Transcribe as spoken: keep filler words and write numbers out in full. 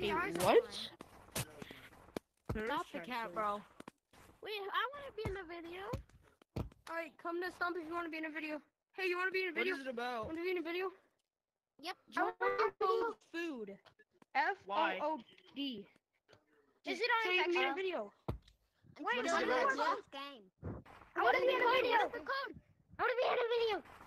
Hey, ours what? Stop the cat, bro. Wait, I want to be in the video. Alright, come to Stump if you want to be in a video. Hey, you want to be in a What video? is it about? Want to be in a video? Yep. Jungle food. F O O D. Is it on so you can be in a Xbox? video? Wait, What is what it is about? this game? I want to be in a video. What's the code? I want to be in a video.